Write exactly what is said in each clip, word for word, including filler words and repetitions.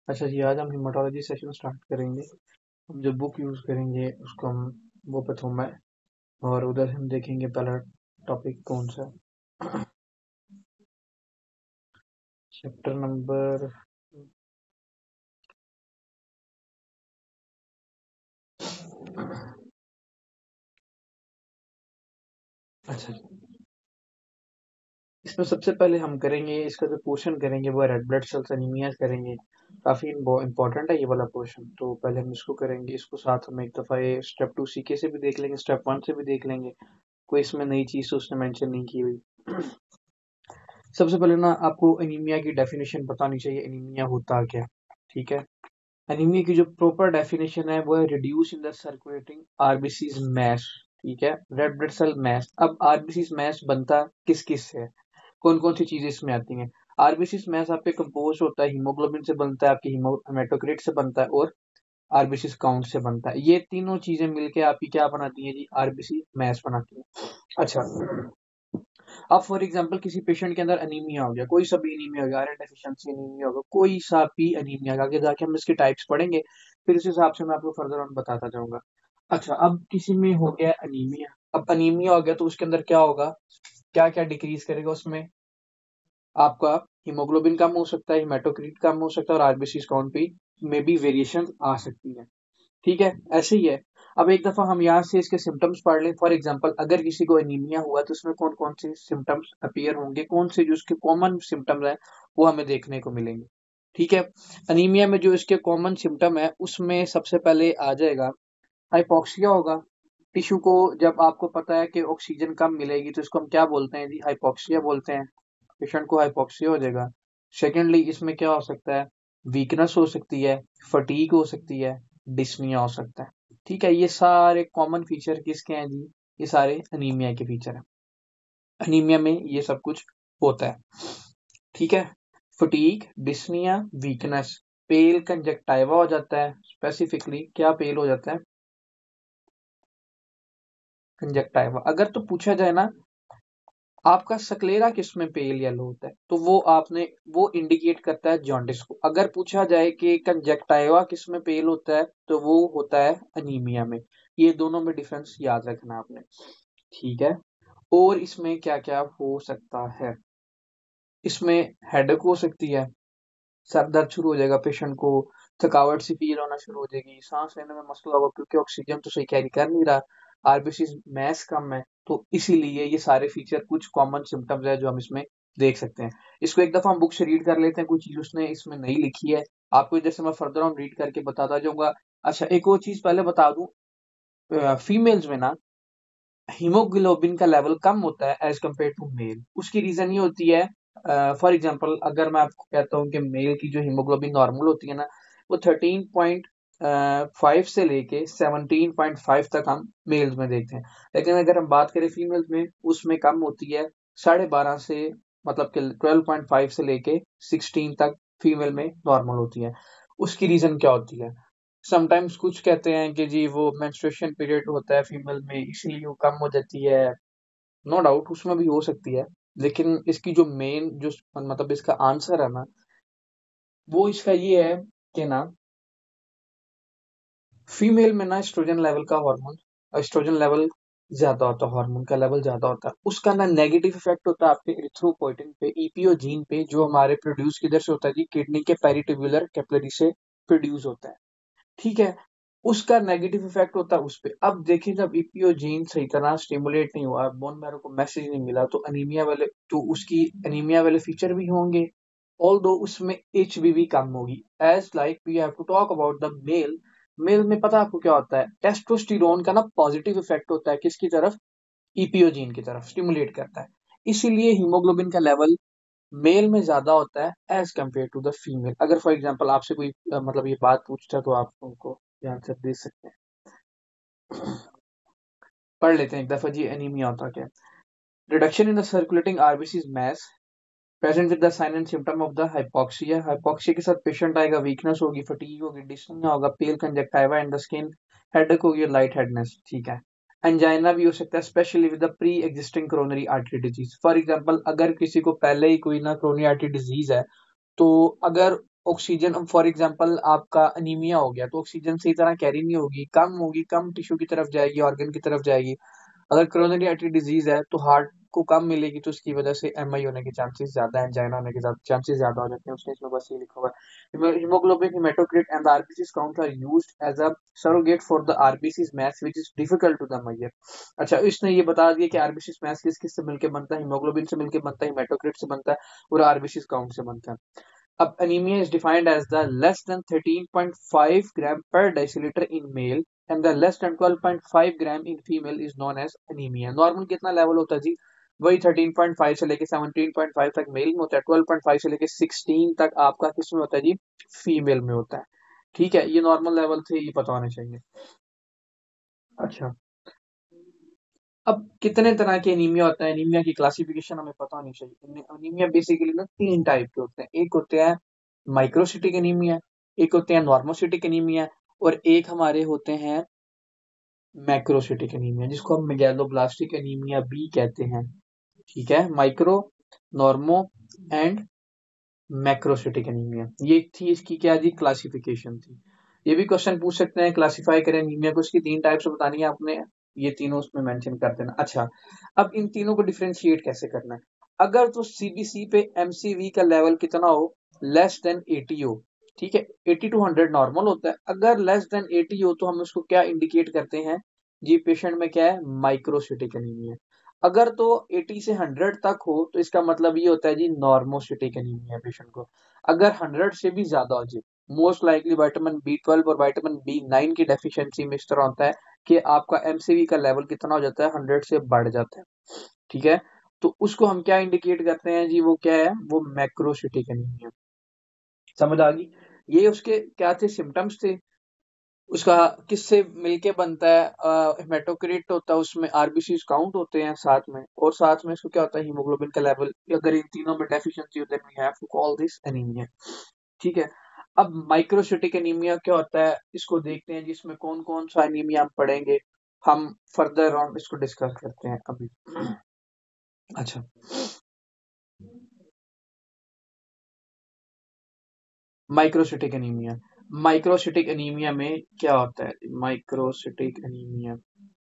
अच्छा जी, आज हम हेमाटोलॉजी सेशन स्टार्ट करेंगे। हम जो बुक यूज़ करेंगे उसको हम वो प्रथम है और उधर हम देखेंगे पहला टॉपिक कौन सा है। चैप्टर नंबर अच्छा जी, इसमें सबसे पहले हम करेंगे इसका जो पोर्शन करेंगे वो रेड ब्लड सेल्स एनीमिया करेंगे। काफ़ी इम्पोर्टेंट है ये वाला पोर्शन, तो पहले हम इसको करेंगे। इसको साथ हम एक दफ़ा ये स्टेप टू सीके से भी देख लेंगे, स्टेप वन से भी देख लेंगे। कोई इसमें नई चीज़ तो उसने मेंशन नहीं की हुई। सबसे पहले ना आपको एनीमिया की डेफिनेशन बतानी चाहिए, एनीमिया होता क्या। ठीक है, एनीमिया की जो प्रॉपर डेफिनेशन है वो है reduce in the circulating RBCs mass. ठीक है, रेड ब्लड सेल मैस। अब आरबीसीज मैस बनता किस किस से है, कौन कौन सी चीजें इसमें आती हैं। आरबीसीज मैस आपके कंपोज होता है, हीमोग्लोबिन से बनता है, आपके हेमाटोक्रिट से बनता है और आरबीसीज काउंट से बनता है। ये तीनों चीजें मिलके आपकी क्या बनाती है जी, आरबीसी मैस बनाती है। अच्छा, अब फॉर एग्जांपल किसी पेशेंट के अंदर अनीमिया हो गया, कोई सा भी अनीमिया हो गया, आयरन डेफिशिएंसी अनीमिया होगा, कोई सा भी अनीमिया, आगे जाके हम इसके टाइप्स पढ़ेंगे, फिर उस हिसाब से मैं आपको फर्दर ऑन बताता जाऊंगा। अच्छा, अब किसी में हो गया अनीमिया। अब अनीमिया हो गया तो उसके अंदर क्या होगा, क्या क्या डिक्रीज करेगा उसमें, आपका हीमोग्लोबिन कम हो सकता है, हेमाटोक्रिट कम हो सकता है और आरबीसी काउंट पे में भी वेरिएशन आ सकती है। ठीक है, ऐसे ही है। अब एक दफा हम यहाँ से इसके सिम्टम्स पढ़ लें। फॉर एग्जांपल अगर किसी को एनीमिया हुआ तो उसमें कौन कौन से सिम्टम्स अपीयर होंगे, कौन से जो उसके कॉमन सिम्टम्स है वो हमें देखने को मिलेंगे। ठीक है, अनीमिया में जो इसके कॉमन सिम्टम है उसमें सबसे पहले आ जाएगा हाइपोक्सिया होगा। टिश्यू को जब आपको पता है कि ऑक्सीजन कम मिलेगी तो इसको हम क्या बोलते हैं जी, हाइपोक्सिया बोलते हैं। पेशेंट को हाइपोक्सिया हो जाएगा। सेकेंडली इसमें क्या हो सकता है, वीकनेस हो सकती है, फटीग हो सकती है, डिस्निया हो सकता है। ठीक है, ये सारे कॉमन फीचर किसके हैं जी, ये सारे अनीमिया के फीचर हैं। अनीमिया में ये सब कुछ होता है। ठीक है, fatigue, dyspnoea, weakness, pale conjunctiva हो जाता है। स्पेसिफिकली क्या पेल हो जाता है, कंजक्टाइवा। अगर तो पूछा जाए ना आपका सक्लेरा किसमें पेल येलो होता है, तो वो आपने वो इंडिकेट करता है जॉन्डिस को। अगर पूछा जाए कि कंजक्टाइवा किसमें पेल होता है तो वो होता है अनीमिया में। ये दोनों में डिफरेंस याद रखना आपने। ठीक है, और इसमें क्या क्या हो सकता है, इसमें हेडेक हो सकती है, सर दर्द शुरू हो जाएगा पेशेंट को, थकावट सी फील होना शुरू हो जाएगी, सांस लेने में मसला होगा क्योंकि ऑक्सीजन तो सही कैरी कर नहीं रहा, आरबीसी मैस कम है। तो इसीलिए ये सारे फीचर कुछ कॉमन सिम्टम्स है जो हम इसमें देख सकते हैं। इसको एक दफा हम बुक से रीड कर लेते हैं, कुछ चीज उसने इसमें नहीं लिखी है, आपको जैसे मैं फर्दर ऑन रीड करके बताता जाऊंगा। अच्छा, एक और चीज पहले बता दूं, फीमेल्स में ना हीमोग्लोबिन का लेवल कम होता है एज कम्पेयर टू मेल। उसकी रीजन ये होती है, फॉर एग्जांपल अगर मैं आपको कहता हूँ कि मेल की जो हीमोग्लोबिन नॉर्मल होती है ना वो थर्टीन पॉइंट फाइव से लेके सेवनटीन पॉइंट फाइव तक हम मेल्स में देखते हैं। लेकिन अगर हम बात करें फीमेल्स में, उसमें कम होती है, साढ़े बारह से मतलब कि ट्वेल्व पॉइंट फाइव से लेके सिक्सटीन तक फीमेल में नॉर्मल होती है। उसकी रीजन क्या होती है, समटाइम्स कुछ कहते हैं कि जी वो मेंस्ट्रुएशन पीरियड होता है फीमेल में इसीलिए वो कम हो जाती है। नो डाउट उसमें भी हो सकती है, लेकिन इसकी जो मेन जो मतलब इसका आंसर है ना वो इसका ये है कि ना फीमेल में ना एस्ट्रोजन लेवल का हार्मोन, एस्ट्रोजन लेवल ज्यादा होता है, हार्मोन का लेवल ज्यादा होता है। उसका ना नेगेटिव इफेक्ट होता है आपके इरिथ्रोपोइटिन पे, ईपीओ जीन पे, जो हमारे प्रोड्यूस किधर से होता है जी, किडनी के पेरिट्यूबुलर कैपिलरी से प्रोड्यूस होता है। ठीक है, उसका नेगेटिव इफेक्ट होता है उस पे। अब देखिए जब ईपीओ जीन सही तरह स्टिमुलेट नहीं हुआ, बोन मैरो को मैसेज नहीं मिला, तो अनीमिया वाले तो उसकी अनीमिया वाले फीचर भी होंगे, ऑल दो उसमें एचबीवी कम होगी। As like we have to talk about the male. Male में पता है आपको क्या होता है, टेस्टोस्टेरोन का ना पॉजिटिव इफेक्ट होता है किसकी तरफ, ईपीओ जीन की तरफ स्टिमुलेट करता है। इसीलिए हीमोग्लोबिन का लेवल मेल में ज्यादा होता है as compare to the female. अगर फॉर एग्जाम्पल आपसे कोई अ, मतलब ये बात पूछता तो आप उनको आंसर दे सकते हैं। पढ़ लेते हैं एक दफा जी, एनीमिया होता क्या है। Reduction in the circulating RBCs mass present with the sign and symptom of the hypoxia. Hypoxia के साथ पेशेंट आएगा, वीकनेस होगी, फटीग होगी, डिस्निया होगा, pale conjunctiva in the skin, headache होगी, लाइट हेडनेस। ठीक है, एंजाइना भी हो सकता है, especially with the pre existing coronary artery disease. For example अगर किसी को पहले ही कोई ना कोरोनरी आर्टरी डिजीज है तो अगर ऑक्सीजन, फॉर एग्जांपल आपका अनीमिया हो गया तो ऑक्सीजन सही तरह कैरी नहीं होगी, कम होगी, कम टिश्यू की तरफ जाएगी, ऑर्गन की तरफ जाएगी। अगर कोरोनरी आर्टरी डिजीज है तो हार्ट को कम मिलेगी, तो उसकी वजह से एमआई होने के चांसेस ज्यादा है, एंजाइना होने के चांसेस ज्यादा हो जाते हैं। उसने इसमें बस ये लिखा हुआ है, haemoglobin, haematocrit and the RBC count are used as a surrogate for the RBC mass which is difficult to the measure. अच्छा, इसने ये बता दिया कि आरबीसी मैथ किस किस से मिलकर बनता है, हीमोग्लोबिन से मिलकर बनता है, हेमाटोक्रिट से बनता है और आरबीसी काउंट से बनता है। अब anemia is defined as the less than thirteen point five gram per deciliter in male and the less than twelve point five gram in female is known as anemia। Normal कितना level होता है जी? वही thirteen point five से लेके seventeen point five तक male में होता है, ट्वेल्व पॉइंट फाइव से लेके सिक्सटीन तक आपका किस में होता है जी? फीमेल में होता है। ठीक है, ये नॉर्मल लेवल थे, ये पता होने चाहिए। अच्छा, अब कितने तरह के एनीमिया होता है, एनीमिया की क्लासिफिकेशन हमें पता होनी चाहिए। एनीमिया बेसिकली ना तीन टाइप के होते हैं, एक होते हैं माइक्रोसिटिक एनीमिया, एक होते हैं नॉर्मोसिटिक एनीमिया और एक हमारे होते हैं मैक्रोसिटिक एनीमिया, जिसको हम मेगैलोब्लास्टिक एनीमिया भी कहते हैं। ठीक है, micro, normo and macrocytic anaemia, ये थी इसकी क्या जी? क्लासिफिकेशन थी। ये भी क्वेश्चन पूछ सकते हैं, क्लासिफाई करें एनीमिया को, इसकी तीन टाइप्स बतानी है आपने, ये तीनों उसमें मेंशन कर देना। अच्छा, अब इन तीनों को डिफरेंशिएट कैसे करना है? अगर तो सीबीसी पे एमसीवी का लेवल कितना हो? लेस देन एटी हो। ठीक है, एटी टू हंड्रेड नॉर्मल होता है, अगर लेस देन एटी हो तो हम उसको क्या इंडिकेट करते हैं जी? पेशेंट में क्या है? Microcytic anaemia. अगर तो एटी से हंड्रेड तक हो तो इसका मतलब ये होता है जी नॉर्मोसिटिक एनीमिया पेशेंट को। अगर हंड्रेड से भी ज्यादा हो जी, most likely vitamin B twelve और विटामिन बी नाइन की डेफिशिएंसी में इस तरह होता है कि आपका एमसीवी का लेवल कितना हो जाता है? हंड्रेड से बढ़ जाता है। ठीक है, तो उसको हम क्या इंडिकेट करते हैं जी? वो क्या है? वो मैक्रोसिटिक एनीमिया। समझ आ गई? ये उसके क्या थे? सिम्टम्स थे। उसका किससे मिलके बनता है? हेमाटोक्रिट होता है, उसमें आरबीसी काउंट होते हैं साथ में, और साथ में इसको क्या होता है? हीमोग्लोबिन का लेवल। अगर इन तीनों में डेफिशिएंसी होता है, we have to call this anaemia. ठीक है, अब माइक्रोसिटिक एनीमिया क्या होता है, इसको देखते हैं जिसमें कौन कौन सा एनीमिया हम पढ़ेंगे, हम फर्दर ऑन इसको डिस्कस करते हैं अभी। अच्छा, माइक्रोसिटिक एनीमिया, माइक्रोसिटिक एनीमिया में क्या होता है? Microcytic anaemia,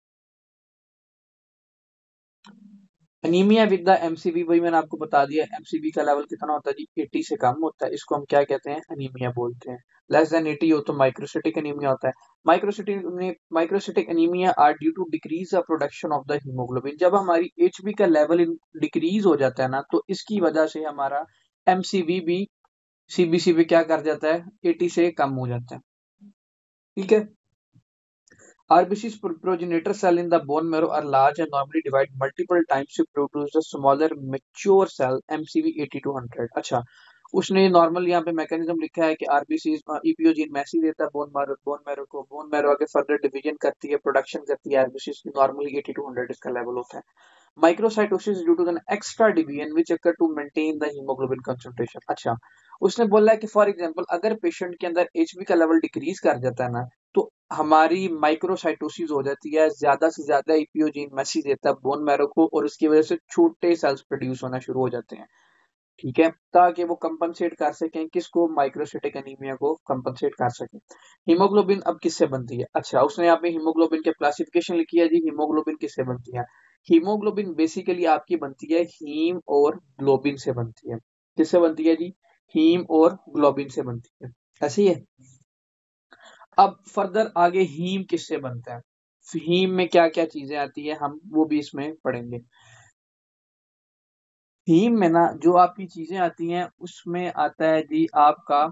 anaemia with the MCV, वही मैंने आपको बता दिया, एमसीवी का लेवल कितना होता है जी? एटी से कम होता है, इसको हम क्या कहते हैं? एनीमिया बोलते हैं। लेस देन एटी हो तो माइक्रोसिटिक एनीमिया होता है। Microcytic microcytic anaemia are due to decrease the production of the haemoglobin. जब हमारी एचबी का लेवल डिक्रीज हो जाता है ना, तो इसकी वजह से हमारा एमसीवी भी सीबीसी भी क्या कर जाता है? एटी से कम हो जाता है। ठीक है, R B C's pro- progenitor cell in the bone marrow are large and normally divide multiple times to produce a smaller mature cell M C V eighty to one hundred। अच्छा, उसने normal यहाँ पे mechanism लिखा है कि RBC ईपीओजीन message देता है bone marrow bone marrow को, बोन मैरो आगे फर्दर डिवीजन करती है, प्रोडक्शन करती है आरबीसी की, नॉर्मली एटी टू हंड्रेड इसका लेवल होता है। Microcytosis due to an extra division which occur to maintain the haemoglobin concentration. अच्छा, उसने बोला है कि फॉर एग्जांपल अगर पेशेंट के अंदर एचबी का लेवल डिक्रीज कर जाता है ना, तो हमारी माइक्रोसाइटोसिस हो जाती है, ज्यादा से ज्यादा ईपीओजीन मैसेज देता है बोन मैरो को, और उसकी वजह से छोटे सेल्स प्रोड्यूस होना शुरू हो जाते हैं। ठीक है, ताकि वो कंपनसेट कर सकें किसको? माइक्रोसिटिक एनीमिया को कंपनसेट कर सकें। हीमोग्लोबिन अब किससे बनती है? अच्छा, उसने यहाँ पे हीमोग्लोबिन के क्लासिफिकेशन लिखी है जी, हीमोग्लोबिन किससे बनती है? हीमोग्लोबिन बेसिकली आपकी बनती है हीम और ग्लोबिन से बनती है। किससे बनती है जी? हीम और ग्लोबिन से बनती है, ऐसी है। अब फर्दर आगे हीम किससे बनता है? हीम में क्या क्या चीजें आती है, हम वो भी इसमें पढ़ेंगे। हीम में ना जो आपकी चीजें आती हैं उसमें आता है जी आपका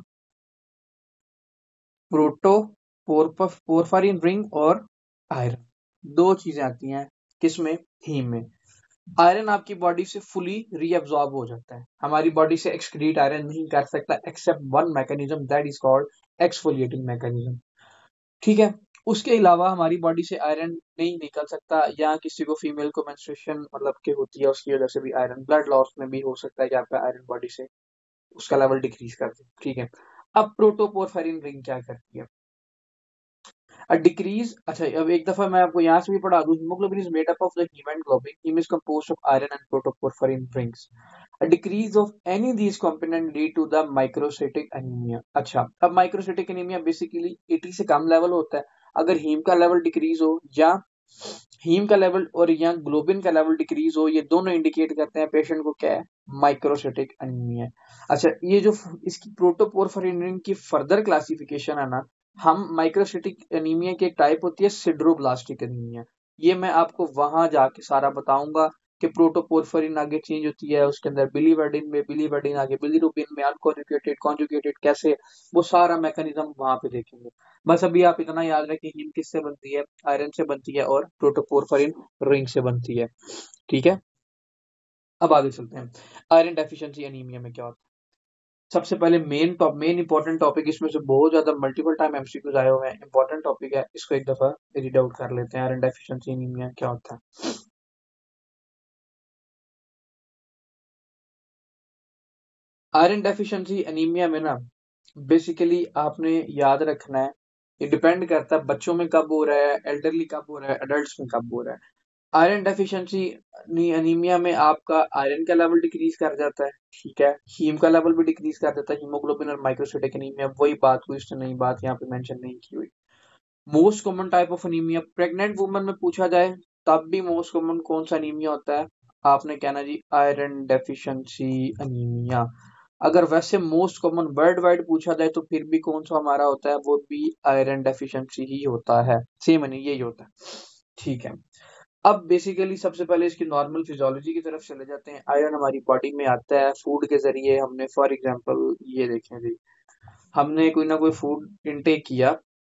प्रोटो पोरफायरिन रिंग और आयरन, दो चीजें आती हैं किसमें? हीम में। आयरन आपकी बॉडी से फुली रीअब्सॉर्ब हो जाता है, हमारी बॉडी से एक्सक्रीट आयरन नहीं कर सकता except one mechanism that is called exfoliating mechanism. ठीक है, उसके अलावा हमारी बॉडी से आयरन नहीं निकल सकता, या किसी को फीमेल को मेंस्ट्रुएशन मतलब के होती है, उसकी वजह से भी आयरन, ब्लड लॉस में भी हो सकता है कि आपका आयरन बॉडी से उसका लेवल डिक्रीज कर दे। ठीक है, अब प्रोटोपोरफायरिन रिंग क्या करती है? अ डिक्रीज, अच्छा अब एक दफा मैं आपको यहाँ से भी पढ़ा दूं, haemoglobin is made up of the haem and globin, haem is composed of iron and protoporphyrin rings. Decrease of any these component lead to the microcytic anaemia. अच्छा, अब माइक्रोसाइटिक एनीमिया बेसिकली अस्सी से कम लेवल होता है। अगर haem का level decrease हो या हीम का लेवल और या ग्लोबिन का लेवल डिक्रीज हो, ये दोनों इंडिकेट करते हैं पेशेंट को क्या है, माइक्रोसाइटिक एनीमिया। अच्छा, ये जो इसकी प्रोटोपोरफायरिन की फर्दर क्लासिफिकेशन है ना, हम माइक्रोसाइटिक एनीमिया की एक टाइप होती है सिड्रोब्लास्टिक एनीमिया। ये मैं आपको वहां जाके सारा बताऊंगा कि प्रोटोपोरफायरिन आगे चेंज होती है, उसके अंदर बिलीवर्डिन में, बिलीवर्डिन आगे बिलीरुबिन में, अनकॉन्जुगेटेड कॉन्जुगेटेड कैसे, वो सारा मैकेनिज्म वहां पे देखेंगे। बस अभी आप इतना याद रखें, हीम किससे बनती है, आयरन से बनती है और प्रोटोपोरफायरिन रिंग से बनती है। ठीक है, अब आगे चलते हैं। आयरन डेफिशिएंसी एनीमिया में क्या होता है। सबसे पहले main top main important topic, इसमें से बहुत ज्यादा मल्टीपल टाइम एमसीक्यूज आए हुए हैं, इंपॉर्टेंट टॉपिक है, इसको एक दफा रीड आउट कर लेते हैं। आयरन डेफिशिएंसी एनीमिया क्या होता है। आयरन डेफिशिएंसी एनीमिया में ना, बेसिकली आपने याद रखना है, ये डिपेंड करता है बच्चों में कब हो रहा है, एल्डरली कब हो रहा है, एडल्ट्स में कब हो रहा है। आयरन डेफिशिएंसी एनीमिया में आपका आयरन का लेवल डिक्रीज कर जाता है। ठीक है, हीम का लेवल भी डिक्रीज कर देता है, हीमोग्लोबिन और माइक्रोसाइटिक एनीमिया वही बात हुई, इससे नई बात यहाँ पे मेंशन नहीं की हुई। Most common type of anaemia pregnant woman में पूछा जाए तब भी मोस्ट कॉमन कौन सा एनीमिया होता है, आपने कहना जी आयरन डेफिशिएंसी एनीमिया। अगर वैसे मोस्ट कॉमन वर्ल्ड वाइड पूछा जाए तो फिर भी कौन सा हमारा होता है, वो भी आयरन डेफिशिएंसी ही होता है, सेम नहीं यही होता है। ठीक है, अब बेसिकली सबसे पहले इसकी नॉर्मल फिजियोलॉजी की तरफ चले जाते हैं। आयरन हमारी बॉडी में आता है फूड के जरिए, हमने फॉर एग्जांपल ये देखें जी, हमने कोई ना कोई फूड इनटेक किया,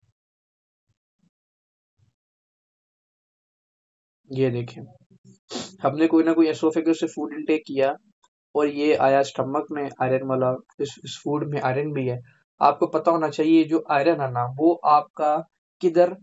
ये देखें हमने कोई ना कोई एसोफेगस से फूड इनटेक किया और ये आया स्टमक में आयरन वाला, इस, इस फूड में आयरन भी है। आपको पता होना चाहिए जो आयरन है ना, वो आपका किधर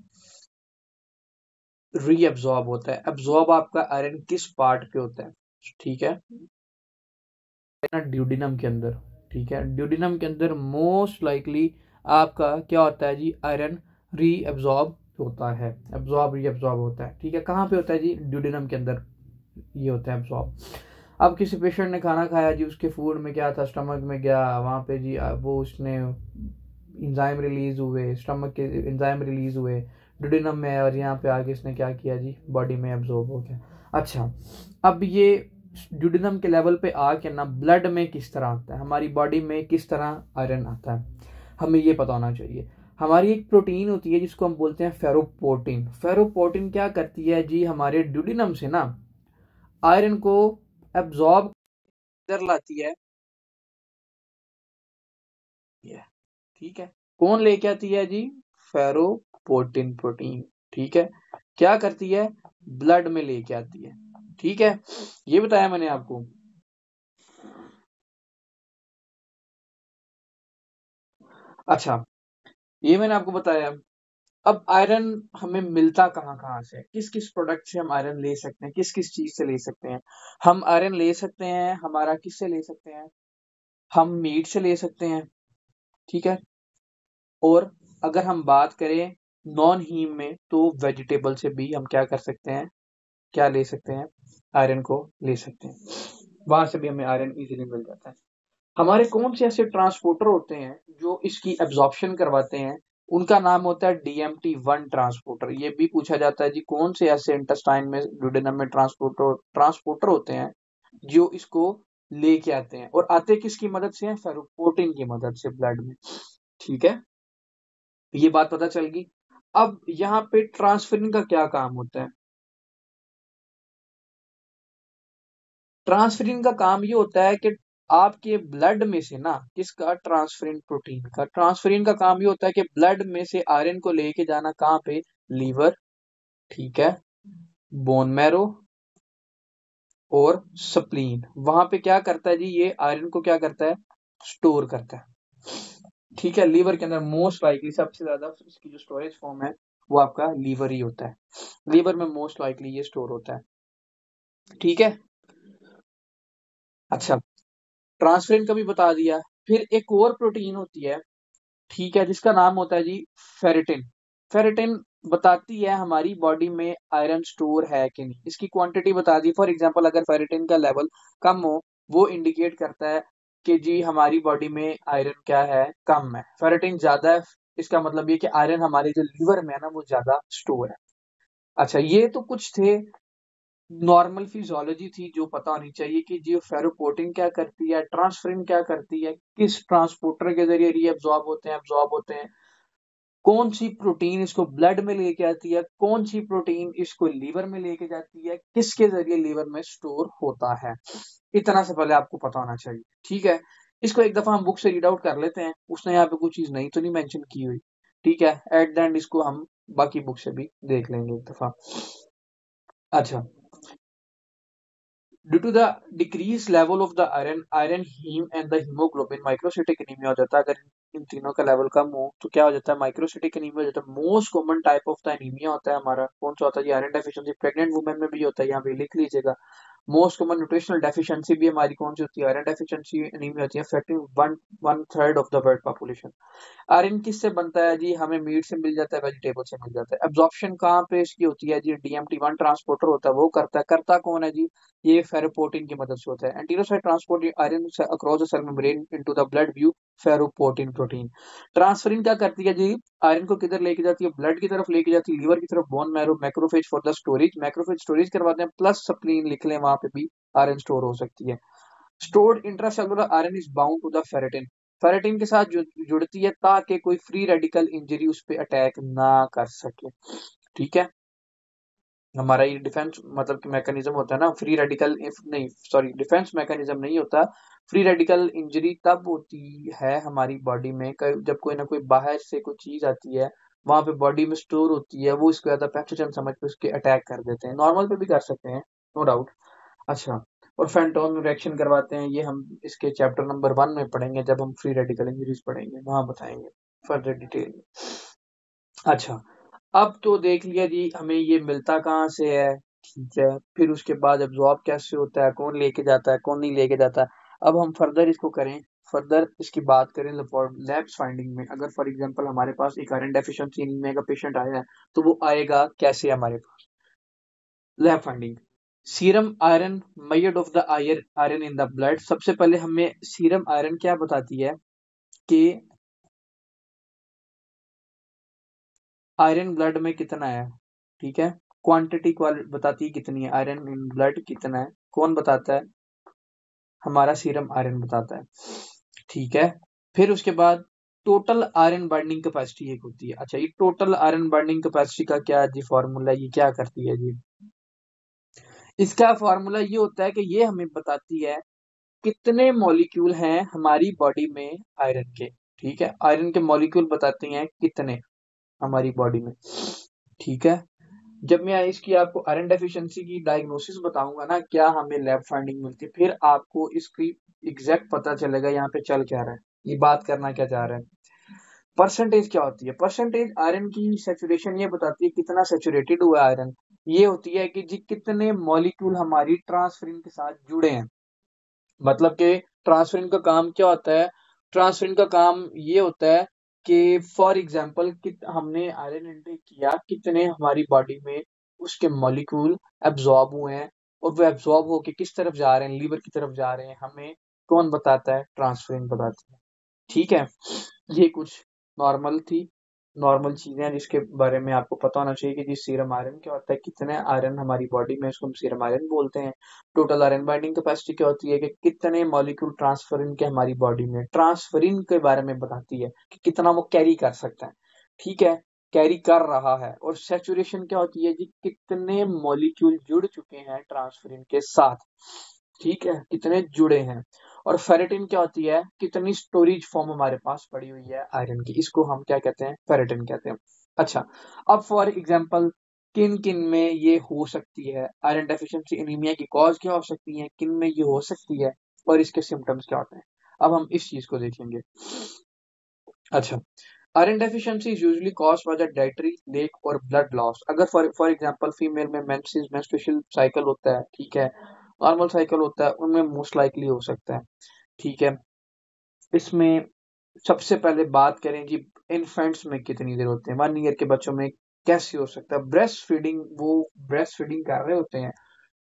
रीअब्सॉर्ब होता है, एब्सॉर्ब आपका आयरन किस पार्ट पे होता है। ठीक है ना, ड्यूडिनम के अंदर। ठीक है, ड्यूडिनम के अंदर मोस्ट लाइकली आपका क्या होता है जी, आयरन रीअब्सॉर्ब होता है, एब्सॉर्ब रीअब्सॉर्ब होता है। ठीक है, कहाँ पे होता है जी, ड्यूडिनम के अंदर ये होता है एब्सॉर्ब। अब किसी पेशेंट ने खाना खाया जी, उसके फूड में क्या था, स्टमक में गया, वहां पे जी वो उसने इंजाइम रिलीज हुए, स्टमक के इंजाइम रिलीज हुए ड्यूडेनम में, और यहाँ पे आगे इसने क्या किया जी, बॉडी में एब्जॉर्ब हो गया। अच्छा, अब ये ड्यूडेनम के लेवल पे आके ना ब्लड में किस तरह आता है, हमारी बॉडी में किस तरह आयरन आता है, हमें ये पता होना चाहिए। हमारी एक प्रोटीन होती है जिसको हम बोलते हैं फेरोपोर्टिन। फेरोपोर्टिन क्या करती है जी, हमारे ड्यूडेनम से ना आयरन को एब्जॉर्ब कर लाती है। ठीक है, कौन लेके आती है जी, फेरोपोर्टिन प्रोटीन। ठीक है, क्या करती है, ब्लड में लेके आती है। ठीक है, ये बताया मैंने आपको। अच्छा, ये मैंने आपको बताया। अब आयरन हमें मिलता कहाँ कहाँ से, किस किस प्रोडक्ट से हम आयरन ले सकते हैं, किस किस चीज से ले सकते हैं। हम आयरन ले सकते हैं हमारा, किससे ले सकते हैं, हम मीट से ले सकते हैं। ठीक है, और अगर हम बात करें नॉन हीम में, तो वेजिटेबल से भी हम क्या कर सकते हैं, क्या ले सकते हैं, आयरन को ले सकते हैं, वहां से भी हमें आयरन इजीली मिल जाता है। हमारे कौन से ऐसे ट्रांसपोर्टर होते हैं जो इसकी एब्जॉर्प्शन करवाते हैं, उनका नाम होता है डीएमटी वन ट्रांसपोर्टर। ये भी पूछा जाता है जी, कौन से ऐसे इंटेस्टाइन में, ड्यूडेनम में ट्रांसपोर्टर ट्रांसपोर्टर होते हैं जो इसको लेके आते हैं, और आते किसकी मदद से हैं, फेरोपोर्टिन की मदद से ब्लड में। ठीक है, ये बात पता चल गई। अब यहाँ पे ट्रांसफरिंग का क्या काम होता है, ट्रांसफरिन का काम ये होता है कि आपके ब्लड में से ना, किसका, ट्रांसफरिन प्रोटीन का, ट्रांसफरिन का काम ये होता है कि ब्लड में से आयरन को लेके जाना कहाँ पे, लीवर, ठीक है, बोन मैरो और स्प्लीन, वहां पे क्या करता है जी, ये आयरन को क्या करता है, स्टोर करता है। ठीक है, लीवर के अंदर मोस्ट लाइकली सबसे ज्यादा इसकी जो स्टोरेज फॉर्म है वो आपका लीवर ही होता है, लीवर में मोस्ट लाइकली ये स्टोर होता है। ठीक है, अच्छा, ट्रांसफरिन का भी बता दिया। फिर एक और प्रोटीन होती है, ठीक है, जिसका नाम होता है जी फेरिटिन। फेरिटिन बताती है हमारी बॉडी में आयरन स्टोर है कि नहीं, इसकी क्वांटिटी बता दी। फॉर एग्जांपल अगर फेरिटिन का लेवल कम हो, वो इंडिकेट करता है कि जी हमारी बॉडी में आयरन क्या है, कम है। फेरेटिन ज्यादा है, इसका मतलब ये कि आयरन हमारे जो लीवर में है ना वो ज्यादा स्टोर है। अच्छा, ये तो कुछ थे नॉर्मल फिजियोलॉजी थी जो पता होनी चाहिए कि जी फेरोपोर्टिन क्या करती है, ट्रांसफरिन क्या करती है, किस ट्रांसपोर्टर के जरिए रीअब्सॉर्ब होते हैं, एब्सॉर्ब होते हैं, कौन सी प्रोटीन इसको ब्लड में लेके आती है, कौन सी प्रोटीन इसको लीवर में लेके जाती है, किसके जरिए लीवर में स्टोर होता है, इतना से पहले आपको पता होना चाहिए। ठीक है, इसको एक दफा हम बुक से रीड आउट कर लेते हैं, उसने यहाँ पे कुछ चीज नहीं तो नहीं मेंशन की हुई। ठीक है, एट द एंड इसको हम बाकी बुक से भी देख लेंगे एक दफा। अच्छा, due to the decrease level of the iron iron haem and the haemoglobin microcytic anaemia हो जाता है। अगर इन तीनों का लेवल कम हो तो क्या हो जाता है, माइक्रोसिटिक एनीमिया हो जाता है। Most common type of the anaemia होता है हमारा कौन सा होता है, आयरन डेफिशिएंसी प्रेग्नेंट वुमेन में भी होता है, यहाँ पे लिख लीजिएगा। मोस्ट कॉमन न्यूट्रिशनल डेफिशिएंसी भी हमारी कौन सी होती है, आयरन डेफिशिएंसी एनीमिया होती है, affecting one one third of the world population. Iron किससे बनता है जी, हमें मीट से मिल जाता है, वेजिटेबल से मिल जाता है। एब्जॉर्प्शन कहाँ पे इसकी होती है जी, डीएमटी वन ट्रांसपोर्टर होता है वो करता है। करता कौन है जी, ये फेरोपोर्टिन की मदद से होता है। Enterocyte transport iron across the cell membrane into the blood via ferroportin protein. Transferrin क्या करती है जी, आयरन को किधर लेके जाती है, ब्लड की तरफ लेके जाती है, लीवर की तरफ, bone marrow macrophage for the storage, macrophage storage करवाते हैं, प्लस स्प्लीन लिख लें, वहां पे भी आयरन स्टोर हो सकती है। Stored intracellular iron is bound to the ferritin, ferritin के साथ जु, जुड़ती है ताकि कोई फ्री रेडिकल इंजरी उस पर अटैक ना कर सके। ठीक है, हमारा ये डिफेंस मतलब कि मैकेनिज्म होता है ना, फ्री रेडिकल इफ नहीं सॉरी डिफेंस मैकेनिज्म नहीं होता। फ्री रेडिकल इंजरी तब होती है हमारी बॉडी में जब कोई ना कोई बाहर से कोई चीज आती है, वहां पे बॉडी में स्टोर होती है, वो इसको ज्यादा पैथोजन समझ के उसके अटैक कर देते हैं। नॉर्मल पे भी कर सकते हैं, नो डाउट। अच्छा, और फैंटोम रिएक्शन करवाते हैं, ये हम इसके चैप्टर नंबर वन में पढ़ेंगे, जब हम फ्री रेडिकल इंजरीज पढ़ेंगे वहां बताएंगे फर्दर डिटेल में। अच्छा, अब तो देख लिया जी हमें ये मिलता कहाँ से है। ठीक है, फिर उसके बाद एब्जॉर्ब कैसे होता है, कौन लेके जाता है, कौन नहीं लेके जाता। अब हम फर्दर इसको करें, फर्दर इसकी बात करें लैब्स फाइंडिंग में। अगर फॉर एग्जांपल हमारे पास एक आयरन डेफिशिएंसी एनीमिया का पेशेंट आया है, तो वो आएगा कैसे हमारे पास, lab finding. Serum iron measured of the iron iron in the blood. सबसे पहले हमें सीरम आयरन क्या बताती है कि आयरन ब्लड में कितना है। ठीक है, क्वांटिटी बताती है कितनी है, आयरन इन ब्लड कितना है, कौन बताता है, हमारा सीरम आयरन बताता है। ठीक है, फिर उसके बाद टोटल आयरन बाइंडिंग कैपेसिटी एक होती है। अच्छा, ये टोटल आयरन बाइंडिंग कैपेसिटी का क्या जी फॉर्मूला, ये क्या करती है जी, इसका फॉर्मूला ये होता है कि ये हमें बताती है कितने मॉलिक्यूल हैं हमारी बॉडी में आयरन के। ठीक है, आयरन के मॉलिक्यूल बताते हैं कितने हमारी बॉडी में। ठीक है, जब मैं इसकी आपको आयरन डेफिशिएंसी की डायग्नोसिस बताऊंगा ना, क्या हमें लैब फाइंडिंग मिलती है, फिर आपको इसकी एग्जैक्ट पता चलेगा यहाँ पे चल क्या रहा है, ये बात करना क्या चाह रहा है। परसेंटेज क्या होती है, परसेंटेज आयरन की सेचुरेशन ये बताती है कितना सेचुरेटेड हुआ आयरन। ये होती है कि जी कितने मॉलिक्यूल हमारी ट्रांसफरिन के साथ जुड़े हैं। मतलब कि ट्रांसफरिन का काम क्या होता है, ट्रांसफरिन का काम ये होता है कि फॉर एग्जांपल कि हमने आयरन इनटेक किया, कितने हमारी बॉडी में उसके मॉलिक्यूल एब्जॉर्ब हुए हैं, और वो एब्जॉर्ब होके किस तरफ जा रहे हैं, लीवर की तरफ जा रहे हैं, हमें कौन बताता है, ट्रांसफरिन बताती है। ठीक है, ये कुछ नॉर्मल थी, नॉर्मल चीजें हैं जिसके बारे में आपको पता होना चाहिए कि जी सीरम आयरन क्या होता है, कितने आयरन हमारी बॉडी में, इसको हम सीरम आयरन बोलते हैं। टोटल आयरन बाइंडिंग कैपेसिटी क्या होती है कि कितने मॉलिक्यूल ट्रांसफरिन के हमारी बॉडी में, ट्रांसफरिन के बारे में बताती है कि कितना वो कैरी कर सकता है। ठीक है, कैरी कर रहा है। और सेचुरेशन क्या होती है जी, कितने मॉलिक्यूल जुड़ चुके हैं ट्रांसफरिन के साथ। ठीक है, कितने जुड़े हैं। और फेरेटिन क्या होती है, कितनी स्टोरेज फॉर्म हमारे पास पड़ी हुई है आयरन की, इसको हम क्या कहते हैं, फेरेटिन कहते हैं। अच्छा, अब फॉर एग्जांपल किन किन में ये हो सकती है, आयरन डेफिशिएंसी एनीमिया की कॉज क्या हो सकती है, किन में ये हो सकती है, और इसके सिम्टम्स क्या होते हैं। अब हम इस चीज को देखेंगे। अच्छा, iron deficiency is usually caused by the dietary lack और ब्लड लॉस। अगर फॉर फॉर एग्जांपल फीमेल में मेंसेस मेंस्ट्रुअल साइकिल होता है, ठीक है, नॉर्मल साइकिल होता है, उनमें मोस्ट लाइकली हो सकता है। ठीक है, इसमें सबसे पहले बात करें कि इन्फेंट्स में कितनी देर होते हैं, वन ईयर के बच्चों में कैसे हो सकता है। ब्रेस्ट फीडिंग, वो ब्रेस्ट फीडिंग कर रहे होते हैं,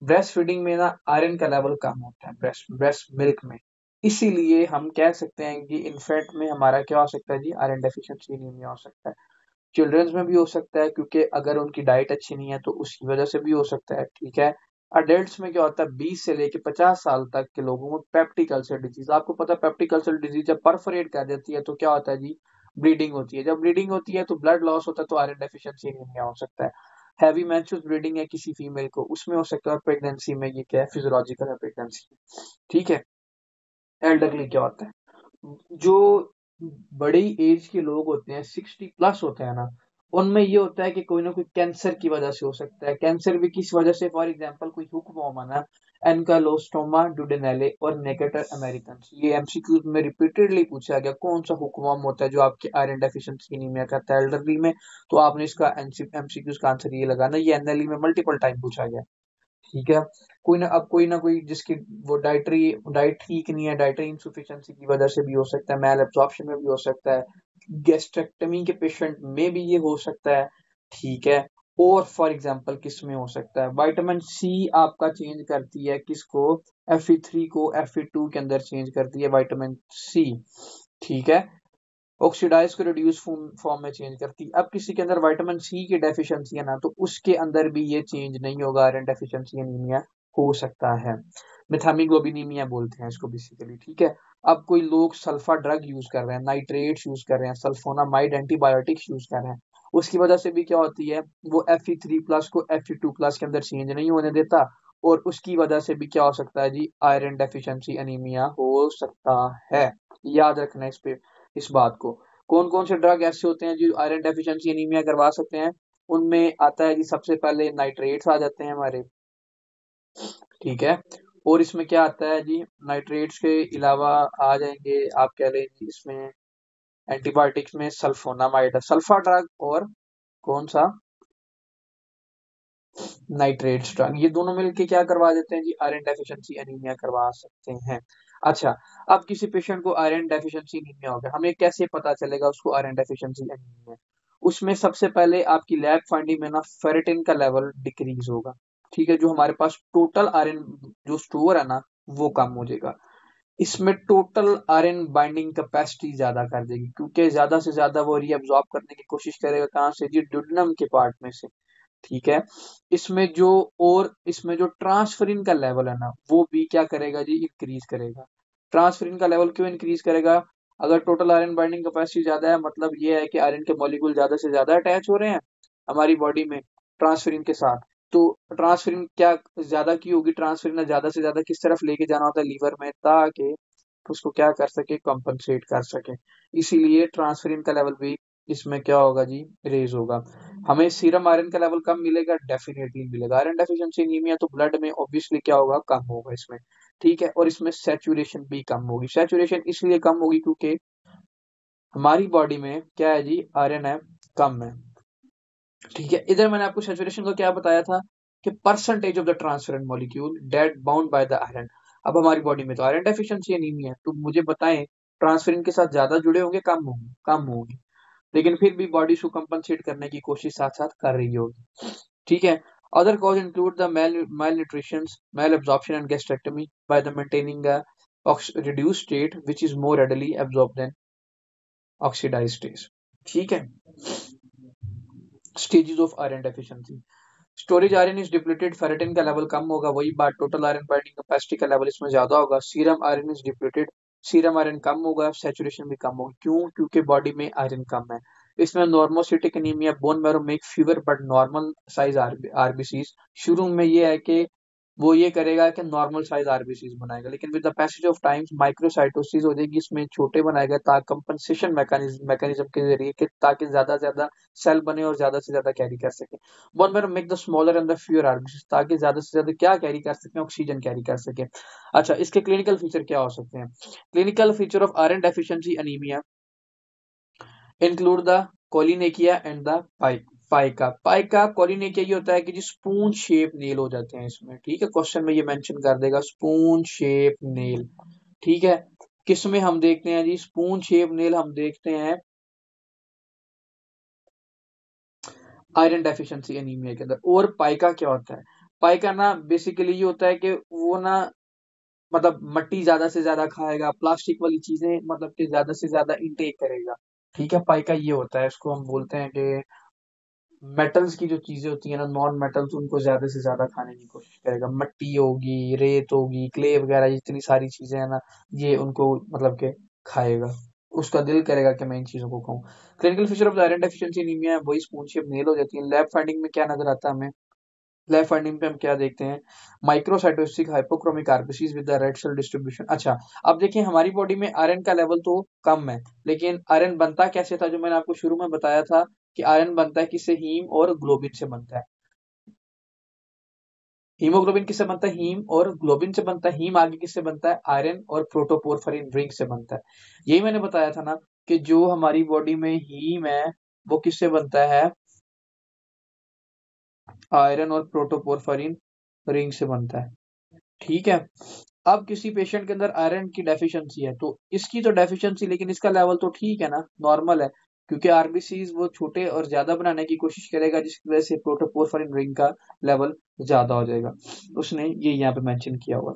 ब्रेस्ट फीडिंग में ना आयरन का लेवल कम होता है ब्रेस्ट ब्रेस्ट मिल्क में, इसीलिए हम कह सकते हैं कि इन्फेंट में हमारा क्या हो सकता है जी, आयरन डेफिशिएंसी एनीमिया हो सकता है। चिल्ड्रंस में भी हो सकता है क्योंकि अगर उनकी डाइट अच्छी नहीं है तो उसकी वजह से भी हो सकता है, ठीक है। अडल्ट्स में क्या होता है, बीस से लेके पचास साल तक के लोगों में पेप्टिक अल्सर डिजीज, आपको पता है पेप्टिक अल्सर डिजीज जब परफोरेट कर देती है तो क्या होता है जी, ब्लीडिंग होती है। जब ब्लीडिंग होती है तो ब्लड लॉस होता है, तो आयरन डेफिशिएंसी एनीमिया हो सकता है। हैवी मेंस्ट्रुअल ब्लीडिंग है किसी फीमेल को, उसमें हो सकता है। और प्रेगनेंसी में ये क्या है, फिजियोलॉजिकल है प्रेगनेंसी, ठीक है। एल्डरली क्या होता है, जो बड़ी एज के लोग होते हैं, सिक्सटी प्लस होते हैं ना, उनमें ये होता है कि कोई ना कोई कैंसर की वजह से हो सकता है। कैंसर भी किस वजह से, फॉर एग्जांपल कोई हुक्म है, एनकालोस्टोमा डुडेनेले और नेगेटर अमेरिकन, ये एमसीक्यूज में रिपीटेडली पूछा गया कौन सा हुक्म होता है जो आपके आयरन डेफिशिएंसी एनीमिया करता है एल्डरली में, तो आपने इसका एमसीक्यूज का आंसर ये लगाना। ये एनएलई में मल्टीपल टाइम पूछा गया, ठीक है। कोई ना अब कोई ना कोई जिसकी वो डाइटरी डाइट ठीक नहीं है, डाइटरी इंसुफिशियंसी की वजह से भी हो सकता है, मैल एब्जॉर्प्शन में भी हो सकता है, गैस्ट्रेक्टमी के पेशेंट में भी ये हो सकता है, ठीक है। और फॉर एग्जांपल किस में हो सकता है, विटामिन सी आपका चेंज करती है किसको, एफ ई थ्री को एफ ई टू के अंदर चेंज करती है विटामिन सी, ठीक है। ऑक्सीडाइज को रिड्यूस फॉर्म में चेंज करती है। अब किसी के अंदर विटामिन सी की डेफिशिएंसी है ना, तो उसके अंदर भी ये चेंज नहीं होगा, आयरन डेफिशिएंसी एनीमिया हो सकता है। मेथामीग्लोबिनीमिया बोलते हैं इसको बेसिकली, ठीक है। अब कोई लोग सल्फा ड्रग यूज कर रहे हैं, नाइट्रेट्स यूज कर रहे हैं, सल्फोनामाइड एंटीबायोटिक्स यूज कर रहे हैं, उसकी वजह से भी क्या होती है, वो एफ ई थ्री प्लस को एफ ई टू प्लस के अंदर चेंज नहीं होने देता, और उसकी वजह से भी क्या हो सकता है जी, आयरन डेफिशिएंसी एनीमिया हो सकता है। याद रखना इस पे इस बात को। कौन कौन से ड्रग ऐसे होते हैं जो आयरन डेफिशिएंसी एनीमिया करवा सकते हैं, उनमें आता है जी सबसे पहले नाइट्रेट्स आ जाते हैं हमारे, ठीक है। और इसमें क्या आता है जी, नाइट्रेट्स के अलावा आ जाएंगे, आप कह लें जी इसमें एंटीबायोटिक्स में सल्फोनामाइड, सल्फा ड्रग, और कौन सा, नाइट्रेट्स ड्रग, ये दोनों मिलके क्या करवा देते हैं जी, आयरन डेफिशिएंसी एनीमिया करवा सकते हैं। अच्छा, अब किसी पेशेंट को आयरन डेफिशिएंसी एनीमिया हो गया, हमें कैसे पता चलेगा उसको आयरन डेफिशिएंसी एनीमिया है? उसमें सबसे पहले आपकी लैब फाइंडिंग में ना फेरेटिन का लेवल डिक्रीज होगा, ठीक है। जो हमारे पास टोटल आयरन जो स्टोर है ना, वो कम हो जाएगा। इसमें टोटल आयरन बाइंडिंग कैपेसिटी ज्यादा कर देगी, क्योंकि ज्यादा से ज्यादा वो रीअब्सॉर्ब करने की कोशिश करेगा, कहाँ से जी, ड्यूडेनम के पार्ट में से, ठीक है। इसमें जो और इसमें जो ट्रांसफरिन का लेवल है ना, वो भी क्या करेगा जी, इंक्रीज करेगा। ट्रांसफरिन का लेवल क्यों इंक्रीज करेगा, अगर टोटल आयरन बाइंडिंग कैपेसिटी ज्यादा है, मतलब ये है कि आयरन के मॉलिक्यूल ज्यादा से ज्यादा अटैच हो रहे हैं हमारी बॉडी में ट्रांसफरिन के साथ। तो ट्रांसफरिन क्या ज्यादा की होगी, ट्रांसफरिन ने ज्यादा से ज्यादा किस तरफ लेके जाना होता है, लीवर में, ताकि उसको क्या कर सके, कॉम्पनसेट कर सके। इसीलिए ट्रांसफरिन का लेवल भी इसमें क्या होगा जी, रेज होगा। हमें सीरम आयरन का लेवल कम मिलेगा, डेफिनेटली मिलेगा। आयरन डेफिशिएंसी एनीमिया तो ब्लड में ऑब्वियसली क्या होगा, कम होगा इसमें, ठीक है। और इसमें सैचुरेशन भी कम होगी। सैचुरेशन इसलिए कम होगी क्योंकि हमारी बॉडी में क्या है जी, आयरन है, कम है, ठीक है। इधर मैंने आपको सैचुरेशन का क्या बताया था, कि percentage of the transferrin molecule that bound by the iron. अब हमारी बॉडी में तो आयरन डेफिशिएंसी एनीमिया है, तो मुझे बताएं ट्रांसफरिन के साथ ज्यादा जुड़े होंगे, कम होंगे, कम होंगे, लेकिन फिर भी बॉडी को कंपनसेट करने की कोशिश साथ साथ कर रही होगी, ठीक है। Other cause include the malnutrition, malabsorption and gastrectomy by the maintaining a reduced state which is more readily absorbed than oxidized state, ठीक है। Stages of iron deficiency, storage iron is depleted, ferritin का level कम होगा, वही बात, total iron binding capacity का level इसमें ज्यादा होगा। Serum iron is depleted, serum iron कम होगा, सैचुरेशन भी कम होगी, क्यों, क्योंकि बॉडी में आयरन कम है। इसमें normocytic anaemia, bone marrow make fewer but normal size RBCs, शुरू में ये है कि वो ये करेगा कि नॉर्मल साइज आरबीसीज बनाएगा, लेकिन with the passage of time microcytosis हो जाएगी, इसमें छोटे बनाएगा, ताकि कंपनसेशन मैकेनिज्म मैकेनिज्म के जरिए कि ताकि ज्यादा से ज्यादा सेल बने और ज्यादा से ज्यादा कैरी कर सके। Bone marrow make the smaller and the fewer RBCs, ताकि ज्यादा से ज्यादा क्या कैरी कर सके, ऑक्सीजन कैरी कर सके। अच्छा, इसके क्लिनिकल फीचर क्या हो सकते हैं, clinical feature of iron deficiency anaemia include the koilonychia and the pica pica pica koilonychia ये होता है कि जी स्पून शेप नेल हो जाते हैं इसमें, ठीक है। क्वेश्चन में ये मेंशन कर देगा स्पून शेप नेल, ठीक है। किसमें हम देखते हैं जी, स्पून शेप नेल हम देखते हैं आयरन डेफिशिएंसी एनीमिया के अंदर। और पाइका क्या होता है, पाई का ना बेसिकली ये होता है कि वो ना मतलब मट्टी ज्यादा से ज्यादा खाएगा, प्लास्टिक वाली चीजें मतलब कि ज्यादा से ज्यादा इंटेक करेगा। ठीक है, पाई का ये होता है, इसको हम बोलते हैं कि मेटल्स की जो चीजें होती है ना, नॉन मेटल्स, उनको ज्यादा से ज्यादा खाने की कोशिश करेगा। मट्टी होगी, रेत होगी, क्ले वगैरह, जितनी सारी चीजें हैं ना, ये उनको मतलब के खाएगा। उसका दिल करेगा कि मैं इन चीजों को खाऊं। Clinical feature of iron deficiency anaemia है, वही स्पून शेप नेल हो जाती है। लैब फाइंडिंग में क्या नजर आता है हमें? लैब फाइंडिंग पे हम क्या देखते हैं? Microcytosic hypochromic RBCs with the red cell distribution. अच्छा, अब देखिए हमारी बॉडी में आयरन का लेवल तो कम है, लेकिन आयरन बनता कैसे था? जो मैंने आपको शुरू में बताया था कि आयरन बनता है किससे? हीम और ग्लोबिन से बनता है। हीमोग्लोबिन किससे बनता है? हीम और ग्लोबिन से बनता है। हीम आगे किससे बनता है? आयरन और प्रोटोपोरफिरिन रिंग से बनता है। यही मैंने बताया था ना कि जो हमारी बॉडी में हीम है वो किससे बनता है? आयरन और प्रोटोपोरफिरिन रिंग से बनता है। ठीक है। अब किसी पेशेंट के अंदर आयरन की डेफिशिएंसी है, तो इसकी तो डेफिशिएंसी, लेकिन इसका लेवल तो ठीक है ना, नॉर्मल है, क्योंकि आरबीसीज वो छोटे और ज्यादा बनाने की कोशिश करेगा, जिसकी वजह से प्रोटोपोरफिरिन रिंग का लेवल ज्यादा हो जाएगा। उसने ये यहाँ पे मेंशन किया हुआ।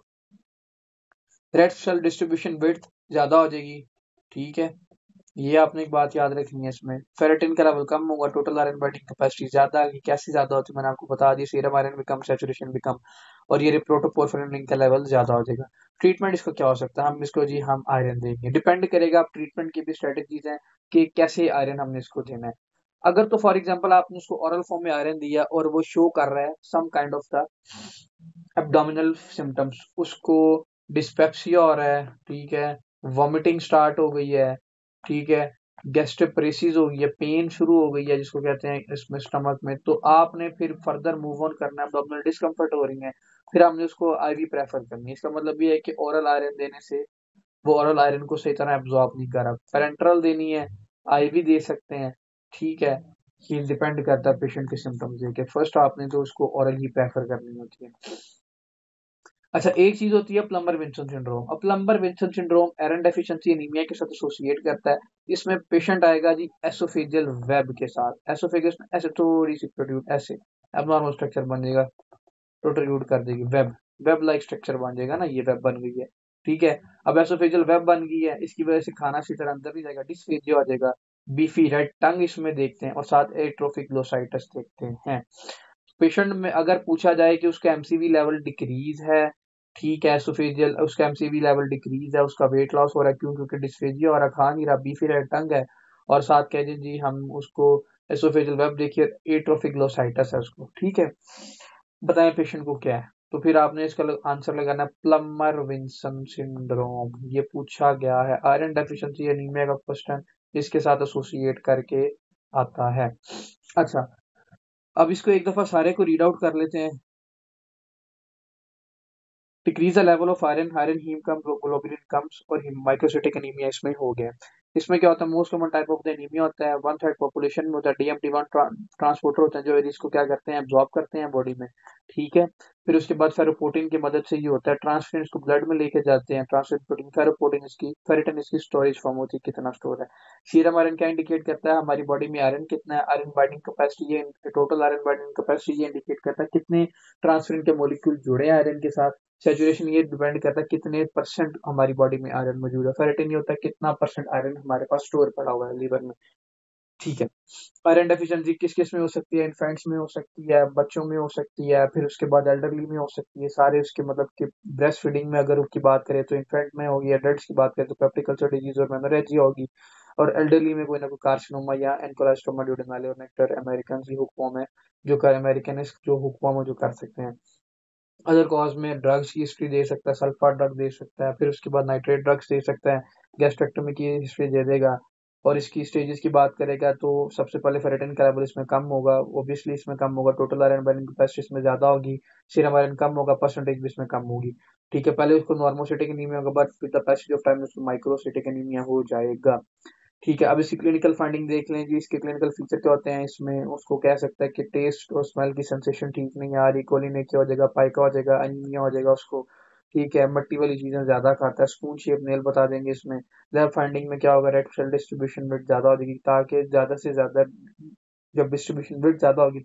रेड सेल डिस्ट्रीब्यूशन विड्थ ज्यादा हो जाएगी। ठीक है, ये आपने एक बात याद रखनी है इसमें। फेरेटिन का लेवल कम होगा, टोटल आयरन बाइंडिंग कैपेसिटी ज्यादा आएगी। कैसे ज्यादा होती है मैंने आपको बता दी, सीरम आयरन भी कम, सैचुरेशन भी कम, और ये प्रोटोपोरफिरिन रिंग का लेवल ज्यादा हो जाएगा। ट्रीटमेंट इसका क्या हो सकता है? हम इसको जी हम आयरन देंगे, डिपेंड करेगा, आप ट्रीटमेंट की भी स्ट्रेटेजीज हैं कि कैसे आयरन हमने इसको देना है। अगर तो फॉर एग्जाम्पल आपने उसको ओरल फॉर्म में आयरन दिया और वो शो कर रहा है some kind of the abdominal symptoms, उसको डिस्पेप्सिया हो रहा है, ठीक है, वॉमिटिंग स्टार्ट हो गई है, ठीक है, गैस्ट्रोपरेसिस हो गई है, पेन शुरू हो गई है जिसको कहते हैं इसमें स्टमक में, तो आपने फिर फर्दर मूव ऑन करना है। एब्डोमिनल डिस्कम्फर्ट हो रही है, फिर हमने उसको आईवी प्रेफर करनी है। इसका मतलब ये है कि ओरल आयरन देने से वो ओरल आयरन को सही तरह एब्जॉर्ब नहीं कर रहा। पेरेंट्रल देनी है, आईवी दे सकते हैं। ठीक है, ये डिपेंड करता है पेशेंट के सिम्टम्स देखे। फर्स्ट आपने तो उसको ओरल ही प्रेफर करनी होती है। अच्छा, एक चीज होती है प्लम्बर विंसन सिंड्रोम। अब Plummer Vinson syndrome iron deficiency anaemia के साथ एसोसिएट करता है। इसमें पेशेंट आएगा जी एसोफेजियल वेब के साथ। एसोफेगस में ऐसे थोड़ी सी प्रोड्यूट ऐसे एबनॉर्मल स्ट्रक्चर बन जाएगा, प्रोट्रूड कर देगी वेब, वेब लाइक स्ट्रक्चर बन जाएगा ना, ये वेब बन गई है। ठीक है, अब एसोफेजियल वेब बन गई है, इसकी वजह से खाना सीधा अंदर नहीं जाएगा, डिस्फेजिया हो जाएगा। बीफी रेड टंग इसमें देखते हैं, और साथ एट्रोफिक ग्लोसाइटिस देखते हैं। पेशेंट में अगर पूछा जाए कि उसका एमसीवी लेवल डिक्रीज है, ठीक है, एसोफेजियल उसका एमसीवी लेवल डिक्रीज है, उसका वेट लॉस हो रहा है, क्यों? क्योंकि डिस्फेजिया और खा नहीं रहा, बीफी रेड टंग है, और साथ कह दीजिए जी हम उसको एसोफेजियल वेब देखिए, एट्रोफिक ग्लोसाइटिस है उसको। ठीक है, बताएं पेशेंट को क्या है? तो फिर आपने इसका आंसर लगाना है प्लमर विंसन सिंड्रोम। ये पूछा गया है, आयरन डेफिशिएंसी एनीमिया का क्वेश्चन इसके साथ एसोसिएट करके आता है। अच्छा, अब इसको एक दफा सारे को रीड आउट कर लेते हैं। Decrease the level of iron, iron haem कम, ग्लोबुलिन कम्स, और माइक्रोसिटिक एनीमिया इसमें हो गया। इसमें क्या होता है? Most common type of the anaemia होता है, वन थर्ड पॉपुलेशन में होता है। डीएमटी वन ट्रांसपोर्टर होते हैं जो इसको क्या करते हैं? एब्जॉर्ब करते हैं बॉडी में। ठीक है, फिर उसके बाद फेरोपोटीन की मदद से ये होता है, ट्रांसफर इसको ब्लड में लेके जाते हैं। ट्रांसफर प्रोटीन, फेरोपोटीन इसकी, फेरिटन इसकी स्टोरेज फॉर्म होती है, कितना स्टोर है। सीरम आयरन क्या इंडिकेट करता है? हमारी बॉडी में आयरन कितना है, आयरन बाइंडिंग कैपेसिटी, ये टोटल आयरन बाइंडिंग कैपेसिटी ये इंडिकेट करता है कितने ट्रांसफर के मॉलिक्यूल जुड़े हैं आयरन के साथ। सैचुरेशन ये डिपेंड करता है कितने परसेंट हमारी बॉडी में आयरन मौजूद है। फेरेटिन ये होता है कितना परसेंट आयरन हमारे पास स्टोर पड़ा हुआ है लीवर में। ठीक है, आयरन डेफिशिएंसी किस किस में हो सकती है? इन्फेंट्स में हो सकती है, बच्चों में हो सकती है, फिर उसके बाद एल्डरली में हो सकती है। सारे उसके मतलब कि ब्रेस्ट फीडिंग में अगर उसकी बात करें तो इन्फेंट में होगी, एडल्ट्स की बात करें तो पेप्टिक अल्सर डिजीज और मेमोरेजिया होगी, और एल्डरली में कोई ना कोई कार्सिनोमा या एनकोलास्टोमा ड्यूडेनाले और नेक्टर अमेरिकन की हुक फॉर्म है, जो कर अमेरिकन जो हुक फॉर्म है जो कर सकते हैं। अदर कॉज में ड्रग्स की हिस्ट्री दे सकता है, सल्फा ड्रग दे सकता है, फिर उसके बाद नाइट्रेट ड्रग्स दे सकता है, गैस्ट्रेक्टोमी की हिस्ट्री दे देगा। और इसकी स्टेजेस की बात करेगा तो सबसे पहले फेरेटिन का लेवल इसमें कम होगा, ओब्वियसली इसमें कम होगा, टोटल आयरन बाइंडिंग कैपेसिटी इसमें ज्यादा होगी, सीरम आयरन कम होगा, परसेंटेज भी इसमें कम होगी। ठीक है, पहले उसको नॉर्मोसिटिक एनीमिया होगा, but with the passage of time उसको माइक्रोसिटिक एनीमिया हो जाएगा। ठीक है, अब इसकी क्लिनिकल फाइंडिंग देख लें जी। इसके क्लिनिकल फीचर क्या होते हैं? इसमें उसको कह सकता है कि टेस्ट और स्मेल की सेंसेशन ठीक नहीं आ रही, कोलिनेक्सिया हो जाएगा, पाइका हो जाएगा, अनीमिया हो जाएगा उसको। ठीक है, मट्टी वाली चीजें ज्यादा खाता है, स्पून शेप नेल बता देंगे इसमें। लैब फाइंडिंग में क्या होगा? रेड सेल डिस्ट्रीब्यूशन रेट ज्यादा हो जाएगी, ताकि ज्यादा से ज्यादा जब डिस्ट्रीब्यूशन रेट ज्यादा होगी तो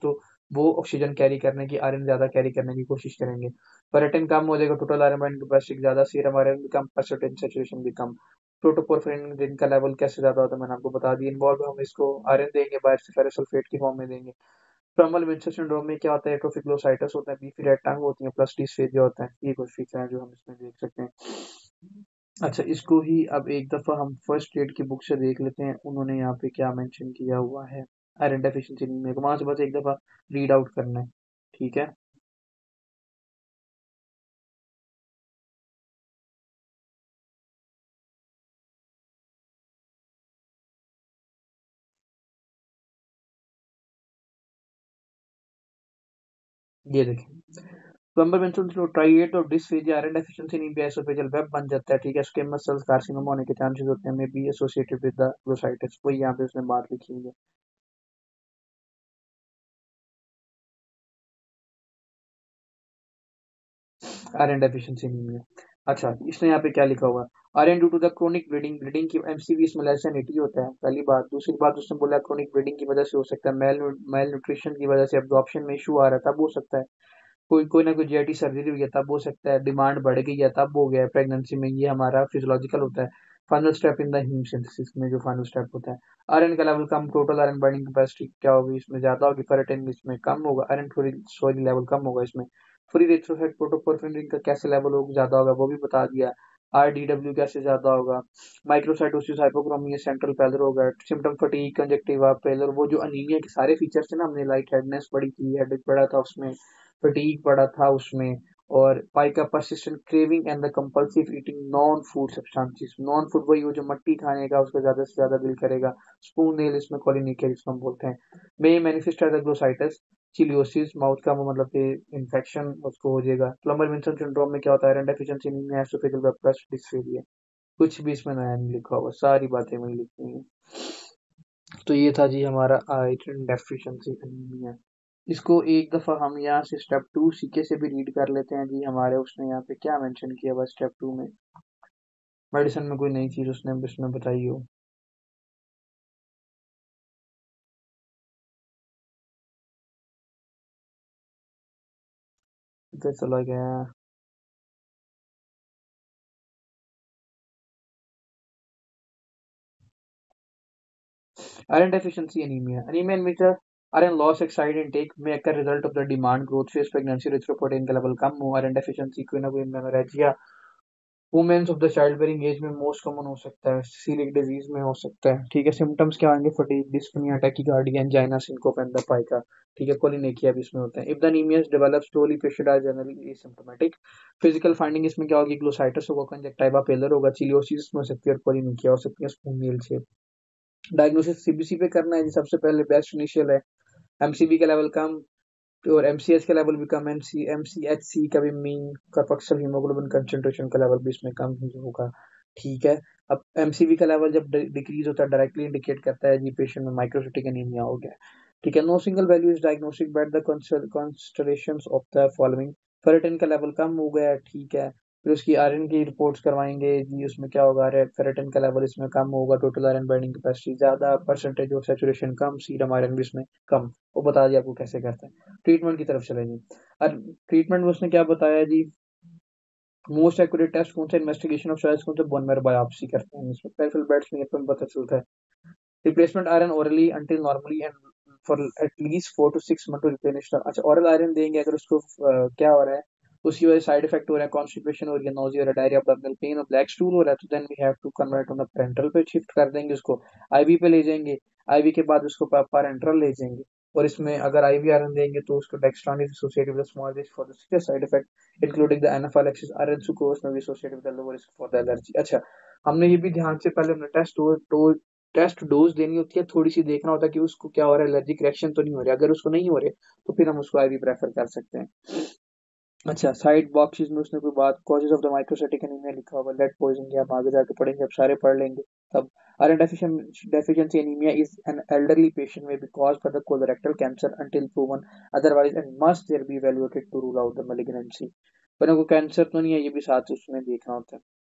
वो ऑक्सीजन कैरी करने की, आयरन ज्यादा कैरी करने की कोशिश करेंगे। फेरेटिन कम हो जाएगा, टोटल आयरन बाइंडिंग कैपेसिटी ज्यादा, सीरम आयरन भी कम, परसेंटेज सैचुरेशन भी कम। प्रोटोपोरफिरिन जिनका लेवल कैसे ज्यादा होता है मैंने आपको बता दिया। इन्वॉल्व हम इसको आयरन देंगे, बाहर से फेरस सल्फेट की फॉर्म में देंगे। थर्मल विंटर सिंड्रोम में क्या होता है, एट्रोफिक होता है, बीफी रेड टंग होती है, प्लस डिस्फेजिया होता है। ये कुछ फीचर है जो हम इसमें देख सकते हैं। अच्छा, इसको ही अब एक दफा हम फर्स्ट एड की बुक से देख लेते हैं, उन्होंने यहाँ पे क्या मेंशन किया हुआ है आयरन डेफिशिएंसी में, वहां से बस एक दफा रीड आउट करना है। ठीक है, ये देखें, प्लम्बर बेंजोल ट्राइएट और dysphagia iron deficiency anaemia oesophageal web बन जाता है। ठीक है, स्क्वेमस सेल्स कार्सिनोमा होने के चांसेस होते हैं, may be associated with the glossitis. वही यहाँ पे उसने बात लिखी हुई है, आयरन डेफिशिएंसी एनीमिया। अच्छा, इसने यहाँ पे क्या लिखा हुआ है, iron due to the chronic bleeding, bleeding की एमसीवी इसमें लेस देन एटी होता है, पहली बात। दूसरी बात उसने बोला क्रोनिक ब्लीडिंग की वजह से हो सकता है, मेल मेल न्यूट्रिशन की वजह से एब्जॉर्प्शन में इशू आ रहा है, तब हो सकता है। कोई कोई ना कोई जीआईटी सर्जरी हुई है तब हो सकता है, डिमांड बढ़ गई है तब हो गया है प्रेगनेंसी में, ये हमारा फिजियोलॉजिकल होता है। Final step in the haem synthesis में जो फाइनल स्टेप होता है, आयरन का लेवल कम, टोटल आयरन बाइंडिंग कैपेसिटी क्या होगी इसमें ज्यादा होगी, फेरेटिन इसमें कम होगा, आयरन फ्री सोइल लेवल कम होगा इसमें। फ्री रेथ्रोसाइट प्रोटोपोरफिरिन का कैसे लेवल होगा ज्यादा होगा वो भी बता दिया। आरडीडब्ल्यू कैसे ज्यादा होगा, माइक्रोसाइटोसिस हाइपोक्रोमिया सेंट्रल पैलर होगा, सिम्टम फटीग कंजक्टिवा पेलर, वो जो अनीमिया के सारे फीचर्स थे ना, हमने लाइट हेडनेस पढ़ी थी, हेडेक पढ़ा था उसमें, फटीग पड़ा था उसमें, और pica persistent craving and the compulsive eating non food substances. Non food वही हो जो मट्टी खाने का उसका ज्यादा से ज्यादा दिल करेगा, स्पून नेल इसमें कोलिनिक जिसको हम बोलते हैं। May manifest as glossitis, cheilosis mouth का वो मतलब कि इन्फेक्शन उसको हो जाएगा। प्लम्बर विंसन सिंड्रोम में क्या होता है, iron deficiency anaemia oesophageal web dysphagia. कुछ भी इसमें नया नहीं लिखा हुआ, सारी बातें वही लिखी हुई हैं। तो ये था जी हमारा आयरन डेफिशिएंसी एनीमिया। इसको एक दफा हम यहाँ से स्टेप टू सीके से भी रीड कर लेते हैं जी, हमारे उसने यहाँ पे क्या मेंशन किया हुआ स्टेप टू में, मेडिसिन में कोई नई चीज उसने इसमें बताई हो। इधर चला गया। Iron deficiency anemia. Anemia in which the iron loss excited intake may occur result of the demand growth phase pregnancy erythropoietin का लेवल कम हो, आयरन डेफिशिएंसी कोई ना कोई menorrhagia women's of the child bearing age में most common हो सकता है, सीलिक डिजीज में हो सकता है। ठीक है, सिम्टम्स क्या आएंगे, fatigue, dyspnoea, tachycardia, angina, syncope and the pica. ठीक है, कोलिनेकिया भी इसमें होता है। If the anaemia develop slowly patient are generally asymptomatic. Physical finding इसमें क्या होगी, ग्लोसाइटिस होगा, कंजक्टिवा पेलर होगा, चिलियोसिस में हो सकती है, और कोलिनेकिया हो सकती है, स्पून नील से। डायग्नोसिस सीबीसी पे करना है जी, सबसे पहले बेस्ट इनिशियल है, एमसीबी का लेवल कम, और एमसीएच का लेवल भी कम, एमसी एमसीएचसी का भी मीन कार्बोक्सिल हीमोग्लोबिन कंसंट्रेशन का लेवल भी इसमें कम ही होगा। ठीक है, अब एमसीबी का लेवल जब डिक्रीज होता है डायरेक्टली इंडिकेट करता है जी पेशेंट में माइक्रोसिटिक एनीमिया हो गया। ठीक है, no single value is diagnostic but the considerations of the following, ferritin का लेवल कम हो गया। ठीक है, फिर उसकी आयरन की रिपोर्ट्स करवाएंगे जी, उसमें क्या होगा, फेरेटिन का लेवल इसमें कम होगा, टोटल आयरन बाइंडिंग कैपेसिटी ज्यादा, परसेंटेज ऑफ सैचुरेशन कम, सीरम आयरन भी इसमें कम। वो बता दिया आपको कैसे करते हैं। ट्रीटमेंट की तरफ चलेंगे। और ट्रीटमेंट में उसने क्या बताया जी, मोस्ट एक्यूरेट टेस्ट कौन सा, इन्वेस्टिगेशन ऑफ चॉइस कौन सा, बोन मैरो बायोप्सी करते हैं इसमें, पेरिफेरल बेड्स में अपन पता चलता है। Replacement iron orally until normally and for at least four to six month to replenish. अच्छा, ओरल आयरन देंगे अगर उसको अ, क्या हो रहा है, उसकी वजह से साइड इफेक्ट हो रहा है, कॉन्स्टिपेशन हो रही है, नोजिया हो रहा है, डायरिया, अब्डोमिनल पेन और ब्लैक स्टूल हो रहा है, तो then we have to convert on the parenteral पे शिफ्ट कर देंगे उसको, आईवी पे ले जाएंगे, आईवी के बाद उसको पेरेंटल ले जाएंगे। और इसमें अगर आईवी आयरन देंगे तो उसको dextran is associated with small risk for the serious side effect including the anaphylaxis, iron sucrose में भी associated with the lower risk for the allergy. अच्छा, हमने ये भी ध्यान से पहले हमने टेस्ट डोज टेस्ट डोज देनी होती है, थोड़ी सी देखना होता है कि उसको क्या हो रहा है, एलर्जिक रिएक्शन तो नहीं हो रही, अगर उसको नहीं हो रहे तो फिर हम उसको आईवी प्रेफर कर सकते हैं। अच्छा, साइड बॉक्सेस में उसने कोई बात, causes of the microcytic anaemia लिखा हुआ, लेट पॉइजनिंग, हम आगे जाके पढ़ेंगे, अब सारे पढ़ लेंगे तब। Iron deficiency anaemia is an elderly patient में be cause for the colorectal cancer until proven otherwise and must there be evaluated to rule out the malignancy. पर को कैंसर तो नहीं है, ये भी साथ उसमें देखना होता है।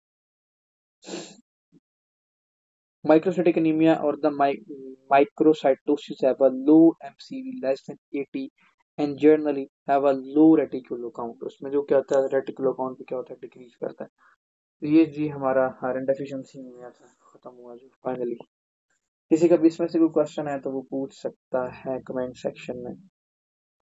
Microcytic anemia or the my, microcytosis have a low M C V less than eighty and generally have a low reticulocyte count. उसमें जो क्या होता है रेटिकुलो काउंट भी क्या होता है डिक्रीज करता है। तो ये जी हमारा आयरन डेफिशिएंसी में था खत्म हुआ जो फाइनली। किसी का भी इसमें से कोई क्वेश्चन है तो वो पूछ सकता है कमेंट सेक्शन में।